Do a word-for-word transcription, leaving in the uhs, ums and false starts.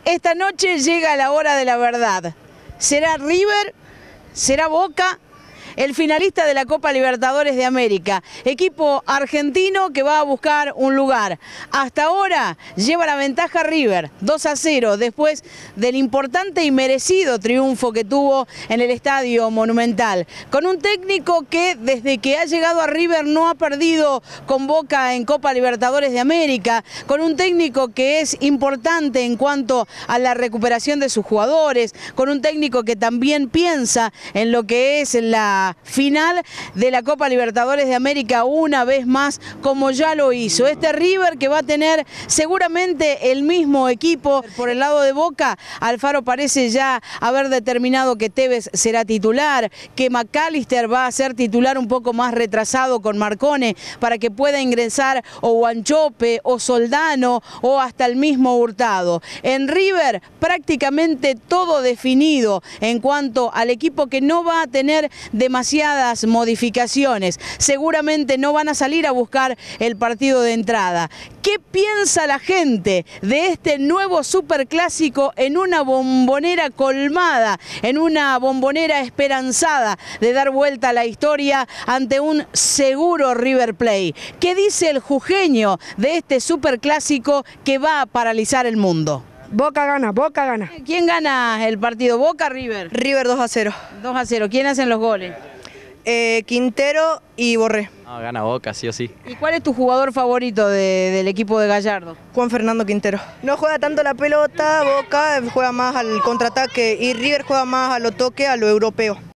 Esta noche llega la hora de la verdad. ¿Será River? ¿Será Boca? El finalista de la Copa Libertadores de América, equipo argentino que va a buscar un lugar. Hasta ahora lleva la ventaja River, dos a cero, después del importante y merecido triunfo que tuvo en el Estadio Monumental, con un técnico que desde que ha llegado a River no ha perdido con Boca en Copa Libertadores de América, con un técnico que es importante en cuanto a la recuperación de sus jugadores, con un técnico que también piensa en lo que es la final de la Copa Libertadores de América una vez más, como ya lo hizo. Este River que va a tener seguramente el mismo equipo. Por el lado de Boca, Alfaro parece ya haber determinado que Tevez será titular, que McAllister va a ser titular un poco más retrasado con Marcone para que pueda ingresar o Wanchope o Soldano o hasta el mismo Hurtado. En River prácticamente todo definido en cuanto al equipo, que no va a tener demasiadas modificaciones. Seguramente no van a salir a buscar el partido de entrada. ¿Qué piensa la gente de este nuevo superclásico en una bombonera colmada, en una bombonera esperanzada de dar vuelta a la historia ante un seguro River Plate? ¿Qué dice el jujeño de este superclásico que va a paralizar el mundo? Boca gana, Boca gana. ¿Quién gana el partido? ¿Boca o River? River dos a cero. dos a cero. ¿Quién hacen los goles? Eh, Quintero y Borré. No, gana Boca, sí o sí. ¿Y cuál es tu jugador favorito de, del equipo de Gallardo? Juan Fernando Quintero. No juega tanto la pelota, Boca juega más al contraataque y River juega más a lo toque, a lo europeo.